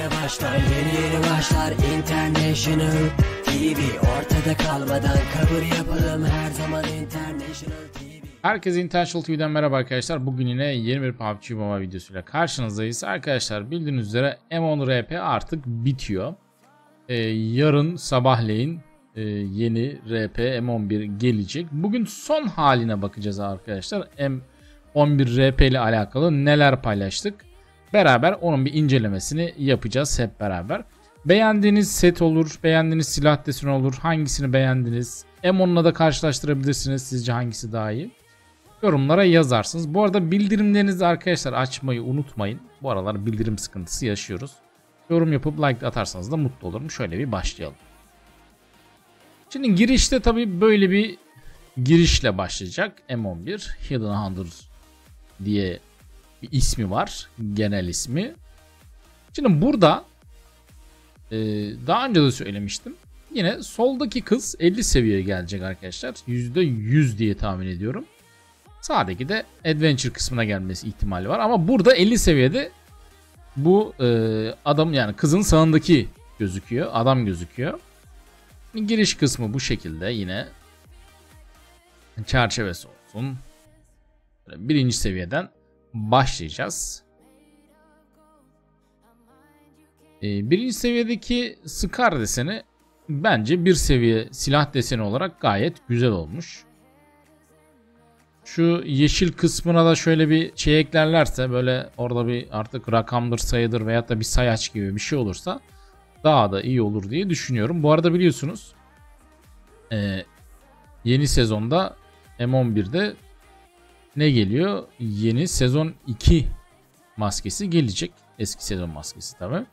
başlar, yeni başlar International TV. Ortada kalmadan kabul yapalım her zaman International TV. Herkese International TV'den merhaba arkadaşlar. Bugün yine yeni bir PUBG Mobile videosuyla karşınızdayız. Arkadaşlar bildiğiniz üzere M10 RP artık bitiyor. Yarın sabahleyin yeni RP M11 gelecek. Bugün son haline bakacağız arkadaşlar. M11 RP ile alakalı neler paylaştık. Beraber onun bir incelemesini yapacağız hep beraber. Beğendiğiniz set olur, beğendiğiniz silah deseni olur. Hangisini beğendiniz? M10'la da karşılaştırabilirsiniz. Sizce hangisi daha iyi? Yorumlara yazarsınız. Bu arada bildirimlerinizi arkadaşlar açmayı unutmayın. Bu aralar bildirim sıkıntısı yaşıyoruz. Yorum yapıp like atarsanız da mutlu olurum. Şöyle bir başlayalım. Şimdi girişte tabii böyle bir girişle başlayacak. M11 Hidden Hunter diye bir ismi var. Genel ismi. Şimdi burada daha önce de söylemiştim. Yine soldaki kız 50 seviyeye gelecek arkadaşlar. %100 diye tahmin ediyorum. Sağdaki de Adventure kısmına gelmesi ihtimali var. Ama burada 50 seviyede bu adam, yani kızın sağındaki gözüküyor. Adam gözüküyor. Giriş kısmı bu şekilde yine. Çerçevesi olsun. Birinci seviyeden başlayacağız. Birinci seviyedeki Scar deseni bence bir seviye silah deseni olarak gayet güzel olmuş. Şu yeşil kısmına da şöyle bir şey eklerlerse, böyle orada bir artık rakamdır, sayıdır veyahut da bir sayaç gibi bir şey olursa daha da iyi olur diye düşünüyorum. Bu arada biliyorsunuz yeni sezonda M11'de ne geliyor? Yeni sezon 2 maskesi gelecek. Eski sezon maskesi tabi.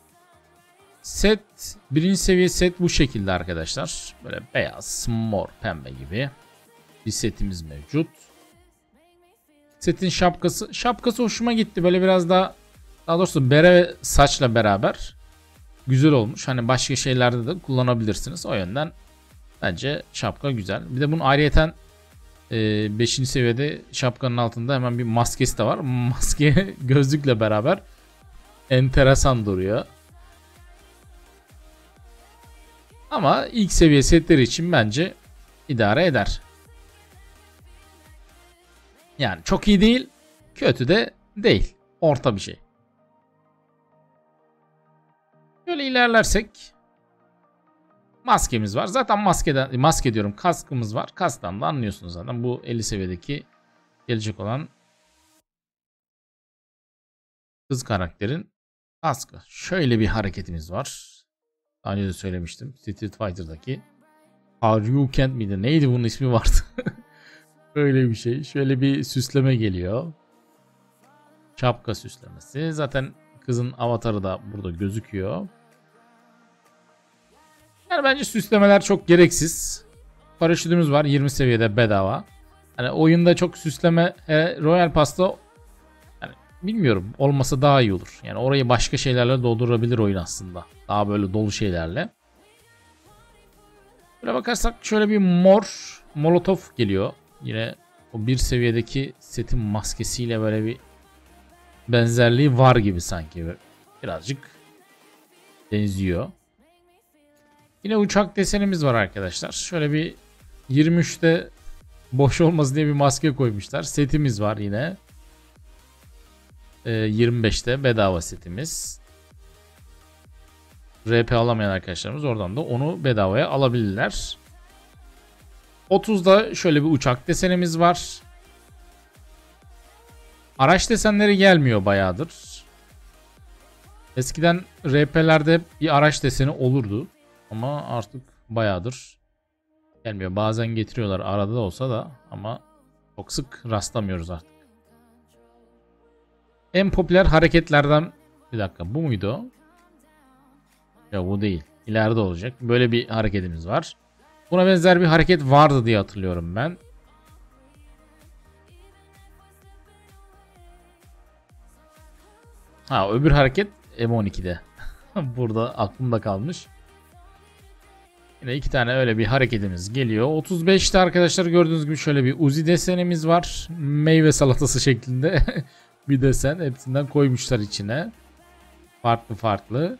Set, birinci seviye set bu şekilde arkadaşlar. Böyle beyaz, mor, pembe gibi bir setimiz mevcut. Setin şapkası hoşuma gitti. Böyle biraz daha doğrusu bere ve saçla beraber güzel olmuş. Hani başka şeylerde de kullanabilirsiniz. O yönden bence şapka güzel. Bir de bunun ayrıyeten 5. seviyede şapkanın altında hemen bir maskesi de var. Maske gözlükle beraber enteresan duruyor. Ama ilk seviye setleri için bence idare eder. Yani çok iyi değil, kötü de değil. Orta bir şey. Şöyle ilerlersek maskemiz var. Zaten maske diyorum, kaskımız var. Kasktan da anlıyorsunuz zaten. Bu 50 seviyedeki gelecek olan kız karakterin kaskı. Şöyle bir hareketimiz var. Daha önce de söylemiştim. Street Fighter'daki Haryuken miydi? Neydi bunun ismi vardı? Böyle bir şey. Şöyle bir süsleme geliyor. Şapka süslemesi. Zaten kızın avatarı da burada gözüküyor. Yani bence süslemeler çok gereksiz. Paraşütümüz var 20 seviyede bedava. Hani oyunda çok süsleme Royal Pass'ta yani bilmiyorum, olmasa daha iyi olur. Yani orayı başka şeylerle doldurabilir oyun aslında. Daha böyle dolu şeylerle. Böyle bakarsak şöyle bir mor Molotov geliyor. Yine o bir seviyedeki setin maskesiyle böyle bir benzerliği var gibi sanki. Birazcık benziyor. Yine uçak desenimiz var arkadaşlar. Şöyle bir 23'te boş olmasın diye bir maske koymuşlar. Setimiz var yine. 25'te bedava setimiz. RP alamayan arkadaşlarımız oradan da onu bedavaya alabilirler. 30'da şöyle bir uçak desenimiz var. Araç desenleri gelmiyor bayağıdır. Eskiden RP'lerde bir araç deseni olurdu. Ama artık bayağıdır gelmiyor. Bazen getiriyorlar arada da olsa da, ama çok sık rastlamıyoruz artık. En popüler hareketlerden, bir dakika, bu muydu? Ya bu değil. İleride olacak. Böyle bir hareketimiz var. Buna benzer bir hareket vardı diye hatırlıyorum ben. Ha, öbür hareket M12'de. Burada aklımda kalmış. Yine iki tane öyle bir hareketimiz geliyor. 35'te arkadaşlar gördüğünüz gibi şöyle bir Uzi desenimiz var. Meyve salatası şeklinde bir desen. Hepsinden koymuşlar içine. Farklı.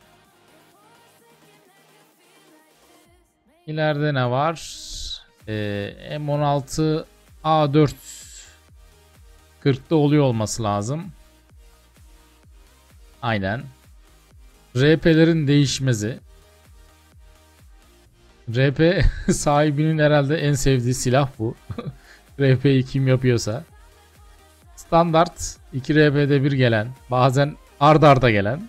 İleride ne var? M16 A4 40'ta oluyor olması lazım. Aynen. RP'lerin değişmezi. RP sahibinin herhalde en sevdiği silah bu. RP'yi kim yapıyorsa. Standart 2 RP'de bir gelen, bazen ard arda gelen.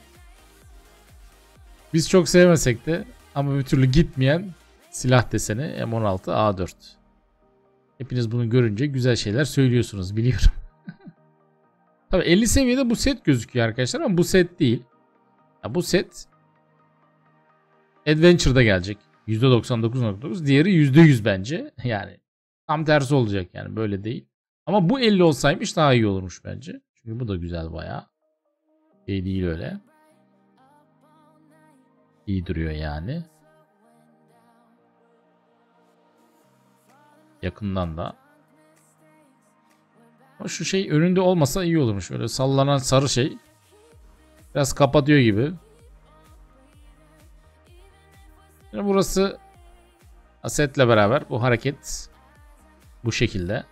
Biz çok sevmesek de ama bir türlü gitmeyen silah deseni M16 A4. Hepiniz bunu görünce güzel şeyler söylüyorsunuz, biliyorum. Tabii 50 seviyede bu set gözüküyor arkadaşlar ama bu set değil. Ya bu set Adventure'da gelecek. %99.9. Diğeri %100 bence. Yani tam tersi olacak, yani böyle değil. Ama bu 50 olsaymış daha iyi olurmuş bence. Çünkü bu da güzel bayağı. Şey değil öyle. İyi duruyor yani. Yakından da. Ama şu şey önünde olmasa iyi olurmuş. Öyle sallanan sarı şey. Biraz kapatıyor gibi. Yani burası setle beraber bu hareket bu şekilde.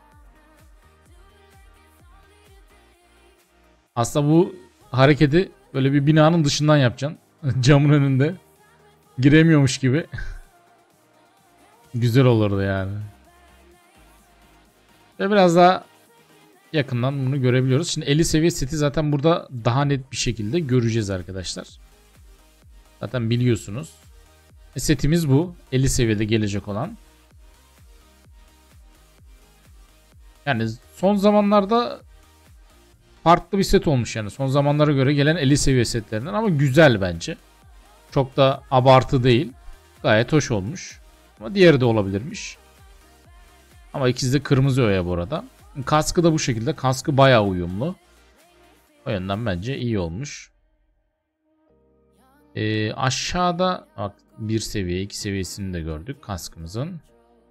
Aslında bu hareketi böyle bir binanın dışından yapacaksın. Camın önünde. Giremiyormuş gibi. Güzel olurdu yani. Ve biraz daha yakından bunu görebiliyoruz. Şimdi 50 seviye seti zaten burada daha net bir şekilde göreceğiz arkadaşlar. Zaten biliyorsunuz. Setimiz bu. 50 seviyede gelecek olan. Yani son zamanlarda farklı bir set olmuş yani. Son zamanlara göre gelen 50 seviye setlerinden ama güzel bence. Çok da abartı değil. Gayet hoş olmuş. Ama diğeri de olabilirmiş. Ama ikisi de kırmızı öyle bu arada. Kaskı da bu şekilde. Kaskı bayağı uyumlu. O yönden bence iyi olmuş. Aşağıda bak, 1 seviye 2 seviyesini de gördük kaskımızın.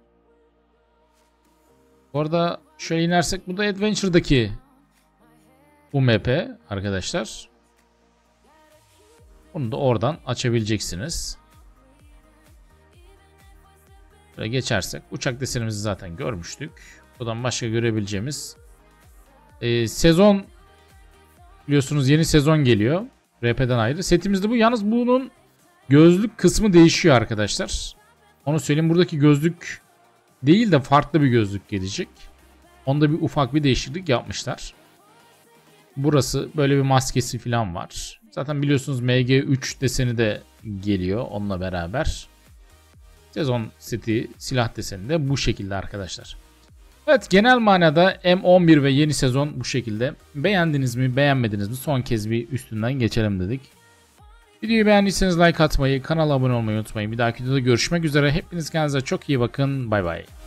Bu arada şöyle inersek bu da Adventure'daki UMP arkadaşlar. Bunu da oradan açabileceksiniz. Böyle geçersek uçak desenimizi zaten görmüştük. Buradan başka görebileceğimiz sezon, biliyorsunuz yeni sezon geliyor. RP'den ayrı. Setimizde bu. Yalnız bunun gözlük kısmı değişiyor arkadaşlar. Onu söyleyeyim. Buradaki gözlük değil de farklı bir gözlük gelecek. Onda bir ufak bir değişiklik yapmışlar. Burası böyle bir maskesi falan var. Zaten biliyorsunuz MG3 deseni de geliyor onunla beraber. Sezon seti silah deseni de bu şekilde arkadaşlar. Evet, genel manada M11 ve yeni sezon bu şekilde. Beğendiniz mi, beğenmediniz mi? Son kez bir üstünden geçelim dedik. Videoyu beğendiyseniz like atmayı, kanala abone olmayı unutmayın. Bir dahaki videoda görüşmek üzere. Hepiniz kendinize çok iyi bakın. Bay bay.